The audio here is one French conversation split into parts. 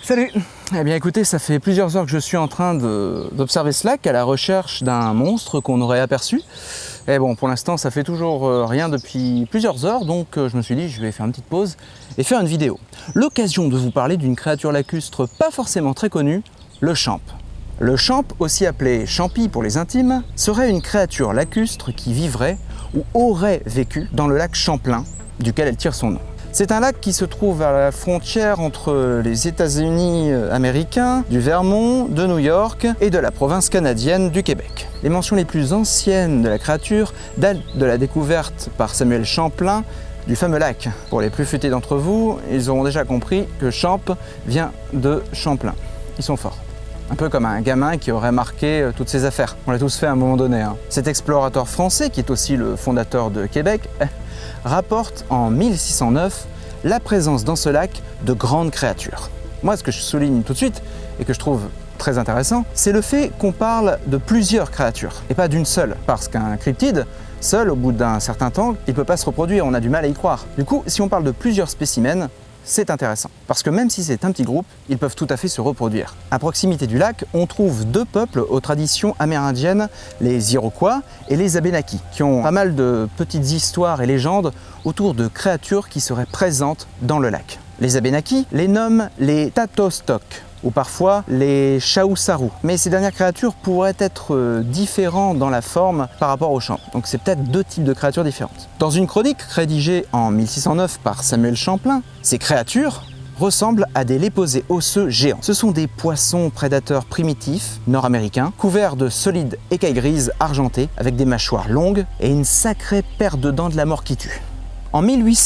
Salut! Eh bien écoutez, ça fait plusieurs heures que je suis en train d'observer ce lac à la recherche d'un monstre qu'on aurait aperçu. Et bon, pour l'instant, ça fait toujours rien depuis plusieurs heures, donc je me suis dit, je vais faire une petite pause et faire une vidéo. L'occasion de vous parler d'une créature lacustre pas forcément très connue, le champ. Le champ, aussi appelé champi pour les intimes, serait une créature lacustre qui vivrait ou aurait vécu dans le lac Champlain, duquel elle tire son nom. C'est un lac qui se trouve à la frontière entre les États-Unis américains, du Vermont, de New York et de la province canadienne du Québec. Les mentions les plus anciennes de la créature datent de la découverte par Samuel Champlain du fameux lac. Pour les plus futés d'entre vous, ils auront déjà compris que Champ vient de Champlain. Ils sont forts. Un peu comme un gamin qui aurait marqué toutes ses affaires. On l'a tous fait à un moment donné. Cet explorateur français, qui est aussi le fondateur de Québec, rapporte en 1609 la présence dans ce lac de grandes créatures. Moi, ce que je souligne tout de suite et que je trouve très intéressant, c'est le fait qu'on parle de plusieurs créatures et pas d'une seule. Parce qu'un cryptide, seul, au bout d'un certain temps, il ne peut pas se reproduire, on a du mal à y croire. Du coup, si on parle de plusieurs spécimens, c'est intéressant, parce que même si c'est un petit groupe, ils peuvent tout à fait se reproduire. À proximité du lac, on trouve deux peuples aux traditions amérindiennes, les Iroquois et les Abénakis, qui ont pas mal de petites histoires et légendes autour de créatures qui seraient présentes dans le lac. Les Abénakis les nomment les Tatostok, ou parfois les Chaousarou. Mais ces dernières créatures pourraient être différentes dans la forme par rapport au champ. Donc c'est peut-être deux types de créatures différentes. Dans une chronique rédigée en 1609 par Samuel Champlain, ces créatures ressemblent à des léposés osseux géants. Ce sont des poissons prédateurs primitifs nord-américains, couverts de solides écailles grises argentées, avec des mâchoires longues et une sacrée paire de dents de la mort qui tue. En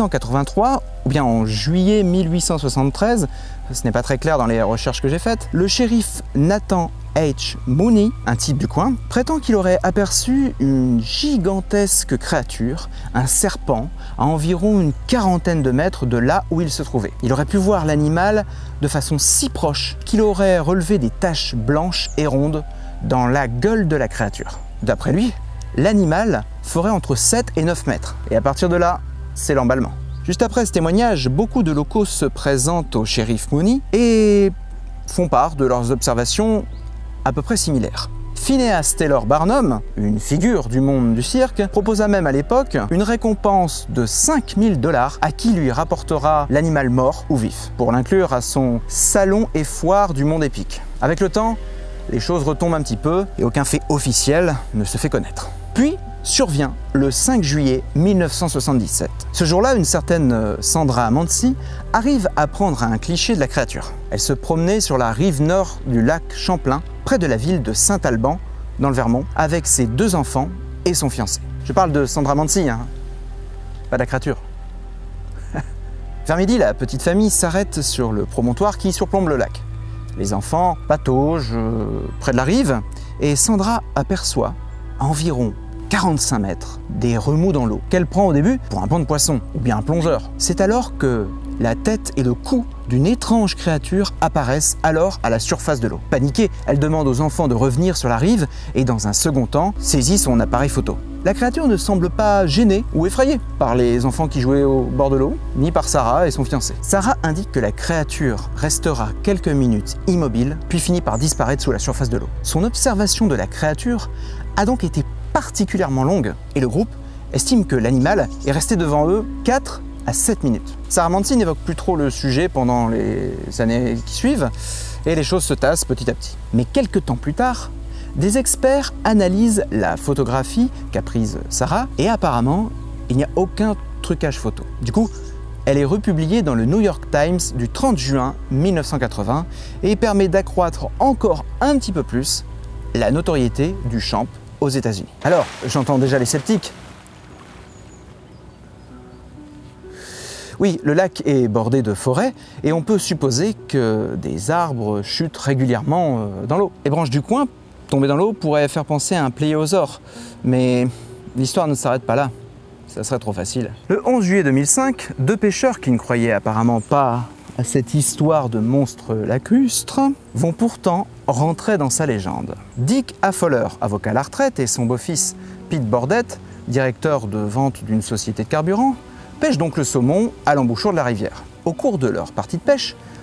1883, ou bien en juillet 1873, ce n'est pas très clair dans les recherches que j'ai faites, le shérif Nathan H. Mooney, un type du coin, prétend qu'il aurait aperçu une gigantesque créature, un serpent, à environ une quarantaine de mètres de là où il se trouvait. Il aurait pu voir l'animal de façon si proche qu'il aurait relevé des taches blanches et rondes dans la gueule de la créature. D'après lui, l'animal ferait entre 7 et 9 mètres. Et à partir de là, c'est l'emballement. Juste après ce témoignage, beaucoup de locaux se présentent au shérif Mooney et font part de leurs observations à peu près similaires. Phineas Taylor Barnum, une figure du monde du cirque, proposa même à l'époque une récompense de 5000 $ à qui lui rapportera l'animal mort ou vif, pour l'inclure à son salon et foire du monde épique. Avec le temps, les choses retombent un petit peu et aucun fait officiel ne se fait connaître. Puis survient le 5 juillet 1977. Ce jour-là, une certaine Sandra Mansi arrive à prendre un cliché de la créature. Elle se promenait sur la rive nord du lac Champlain, près de la ville de Saint-Alban, dans le Vermont, avec ses 2 enfants et son fiancé. Je parle de Sandra Mansi, pas de la créature. Vers midi, la petite famille s'arrête sur le promontoire qui surplombe le lac. Les enfants pataugent près de la rive et Sandra aperçoit à environ 45 mètres, des remous dans l'eau, qu'elle prend au début pour un banc de poisson ou bien un plongeur. C'est alors que la tête et le cou d'une étrange créature apparaissent alors à la surface de l'eau. Paniquée, elle demande aux enfants de revenir sur la rive et dans un second temps, saisit son appareil photo. La créature ne semble pas gênée ou effrayée par les enfants qui jouaient au bord de l'eau, ni par Sarah et son fiancé. Sarah indique que la créature restera quelques minutes immobile, puis finit par disparaître sous la surface de l'eau. Son observation de la créature a donc été particulièrement longue et le groupe estime que l'animal est resté devant eux 4 à 7 minutes. Sarah Mansi n'évoque plus trop le sujet pendant les années qui suivent et les choses se tassent petit à petit. Mais quelques temps plus tard, des experts analysent la photographie qu'a prise Sarah et apparemment, il n'y a aucun trucage photo. Du coup, elle est republiée dans le New York Times du 30 juin 1980 et permet d'accroître encore un petit peu plus la notoriété du champ aux États-Unis. Alors, j'entends déjà les sceptiques. Oui, le lac est bordé de forêts et on peut supposer que des arbres chutent régulièrement dans l'eau. Les branches du coin tombées dans l'eau pourraient faire penser à un pléiosaure, mais l'histoire ne s'arrête pas là. Ça serait trop facile. Le 11 juillet 2005, 2 pêcheurs qui ne croyaient apparemment pas à cette histoire de monstre lacustre vont pourtant rentrer dans sa légende. Dick Affoller, avocat à la retraite, et son beau-fils Pete Bordette, directeur de vente d'une société de carburant, pêchent donc le saumon à l'embouchure de la rivière. Au cours de leur partie de pêche,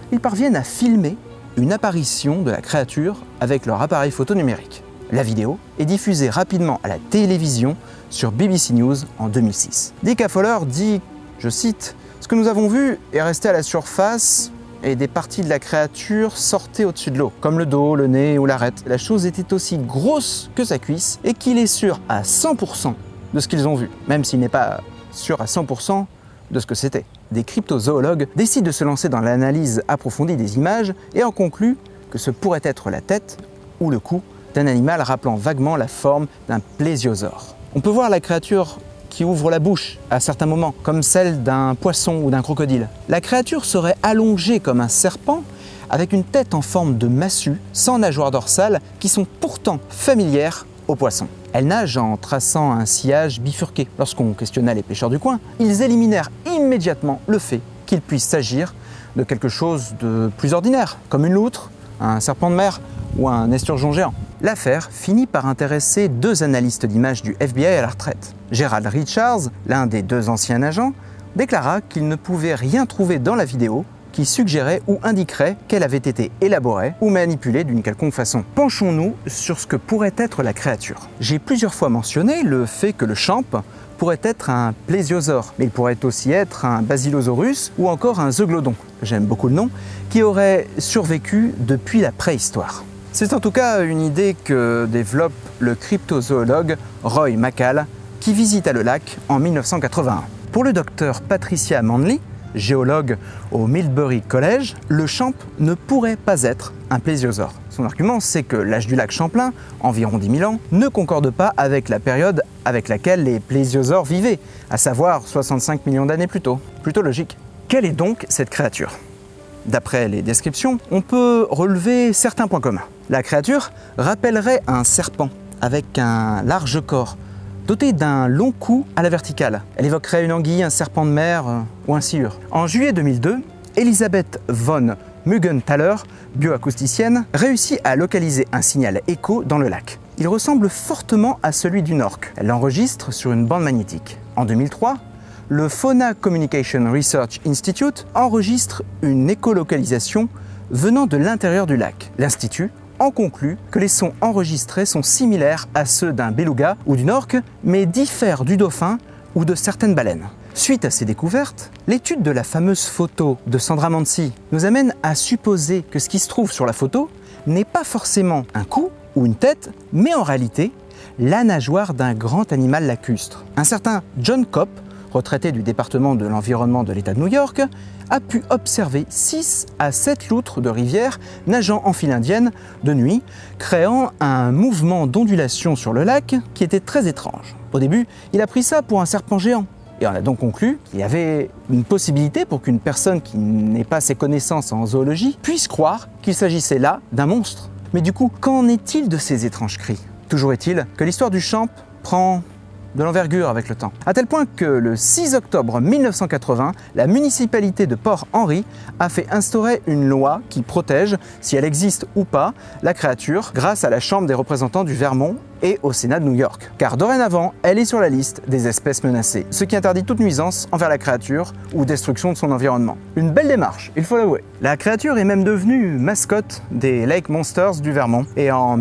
ils parviennent à filmer une apparition de la créature avec leur appareil photo numérique. La vidéo est diffusée rapidement à la télévision sur BBC News en 2006. Dick Fowler dit, je cite, « Ce que nous avons vu est resté à la surface et des parties de la créature sortaient au-dessus de l'eau, comme le dos, le nez ou l'arête. La chose était aussi grosse que sa cuisse et qu'il est sûr à 100% de ce qu'ils ont vu, même s'il n'est pas sûr à 100% de ce que c'était. » Des cryptozoologues décident de se lancer dans l'analyse approfondie des images et en concluent que ce pourrait être la tête ou le cou d'un animal rappelant vaguement la forme d'un plésiosaure. On peut voir la créature qui ouvre la bouche à certains moments, comme celle d'un poisson ou d'un crocodile. La créature serait allongée comme un serpent, avec une tête en forme de massue, sans nageoires dorsales, qui sont pourtant familières aux poissons. Elle nage en traçant un sillage bifurqué. Lorsqu'on questionna les pêcheurs du coin, ils éliminèrent immédiatement le fait qu'il puisse s'agir de quelque chose de plus ordinaire, comme une loutre, un serpent de mer ou un esturgeon géant. L'affaire finit par intéresser deux analystes d'images du FBI à la retraite. Gerald Richards, l'un des deux anciens agents, déclara qu'il ne pouvait rien trouver dans la vidéo qui suggérait ou indiquerait qu'elle avait été élaborée ou manipulée d'une quelconque façon. Penchons-nous sur ce que pourrait être la créature. J'ai plusieurs fois mentionné le fait que le champ pourrait être un plésiosaure, mais il pourrait aussi être un basilosaurus ou encore un zeuglodon, j'aime beaucoup le nom, qui aurait survécu depuis la préhistoire. C'est en tout cas une idée que développe le cryptozoologue Roy McCall, qui visita le lac en 1981. Pour le docteur Patricia Manley, géologue au Millbury College, le champ ne pourrait pas être un plésiosaure. Son argument, c'est que l'âge du lac Champlain, environ 10 000 ans, ne concorde pas avec la période avec laquelle les plésiosaures vivaient, à savoir 65 millions d'années plus tôt. Plutôt logique. Quelle est donc cette créature ? D'après les descriptions, on peut relever certains points communs. La créature rappellerait un serpent avec un large corps, doté d'un long cou à la verticale. Elle évoquerait une anguille, un serpent de mer ou un sciure. En juillet 2002, Elisabeth von Muggenthaler, bioacousticienne, réussit à localiser un signal écho dans le lac. Il ressemble fortement à celui d'une orque. Elle l'enregistre sur une bande magnétique. En 2003, le Fauna Communication Research Institute enregistre une écolocalisation venant de l'intérieur du lac. L'Institut en conclut que les sons enregistrés sont similaires à ceux d'un beluga ou d'une orque, mais diffèrent du dauphin ou de certaines baleines. Suite à ces découvertes, l'étude de la fameuse photo de Sandra Mansi nous amène à supposer que ce qui se trouve sur la photo n'est pas forcément un cou ou une tête, mais en réalité la nageoire d'un grand animal lacustre. Un certain John Copp, retraité du département de l'environnement de l'État de New York, a pu observer 6 à 7 loutres de rivière nageant en file indienne de nuit, créant un mouvement d'ondulation sur le lac qui était très étrange. Au début, il a pris ça pour un serpent géant. Et on a donc conclu qu'il y avait une possibilité pour qu'une personne qui n'ait pas ses connaissances en zoologie puisse croire qu'il s'agissait là d'un monstre. Mais du coup, qu'en est-il de ces étranges cris? Toujours est-il que l'histoire du champ prend de l'envergure avec le temps. À tel point que le 6 octobre 1980, la municipalité de Port-Henry a fait instaurer une loi qui protège, si elle existe ou pas, la créature grâce à la Chambre des représentants du Vermont et au Sénat de New York. Car dorénavant, elle est sur la liste des espèces menacées, ce qui interdit toute nuisance envers la créature ou destruction de son environnement. Une belle démarche, il faut l'avouer. La créature est même devenue mascotte des Lake Monsters du Vermont et en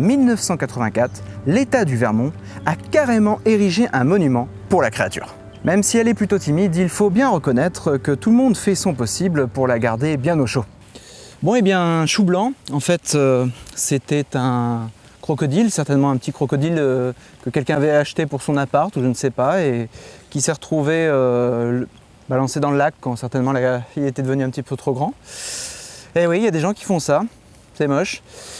1984, l'État du Vermont a carrément érigé un monument pour la créature. Même si elle est plutôt timide, il faut bien reconnaître que tout le monde fait son possible pour la garder bien au chaud. Bon, et bien, Chou Blanc, en fait, c'était un crocodile, certainement un petit crocodile que quelqu'un avait acheté pour son appart, ou je ne sais pas, et qui s'est retrouvé balancé dans le lac quand certainement la fille était devenue un petit peu trop grand. Et oui, il y a des gens qui font ça, c'est moche.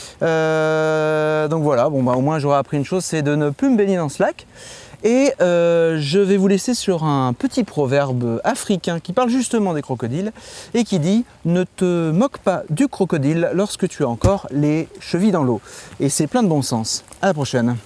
Donc voilà, bon, au moins j'aurais appris une chose, c'est de ne plus me baigner dans ce lac. Et je vais vous laisser sur un petit proverbe africain qui parle justement des crocodiles et qui dit « Ne te moque pas du crocodile lorsque tu as encore les chevilles dans l'eau ». Et c'est plein de bon sens. À la prochaine.